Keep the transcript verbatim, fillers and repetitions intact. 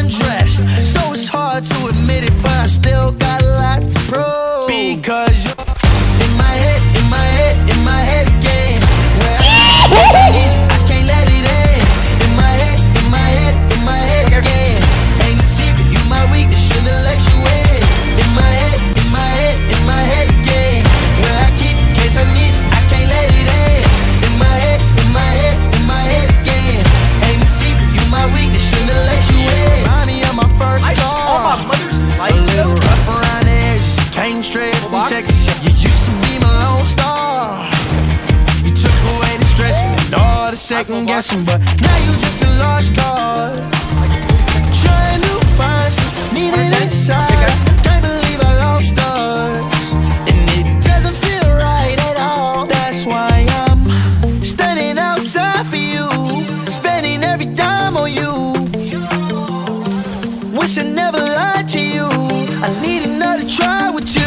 undressed. So it's hard to admit it, but I still got a lot to prove. Because you're in my head, in my head, in my head again. Where I, it, I can't let it in. In my head, in my head, in my head again. Ain't a secret, you my weakness, shouldn't let you in. In my head, in my head, in my head again. Where I keep in case I need it, I can't let it in. In my head, in my head, in my head again. Ain't a secret, you my weakness, shouldn't let you in. Remind me of my first car. A little rough around the edges, came straight from Texas. You used to be my lone star. You took away the stressing and all the second guessing, but now you just a lost cause. Trying to find some meaning inside. Can't believe I lost us, and it doesn't feel right at all. That's why I'm standing outside for you, spending every dime on you. Wish I never lied to you. I need another try with you.